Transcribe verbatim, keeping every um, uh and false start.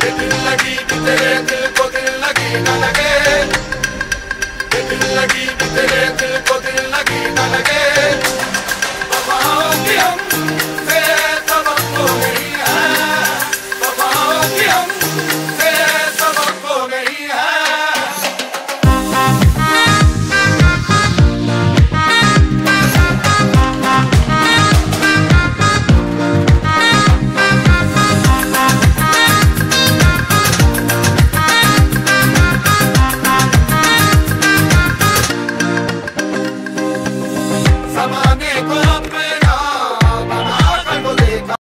दिल लगी कि तेरे दिल को दिल लगी न लगे, दिल लगी कि तेरे दिल को दिल लगी न लगे।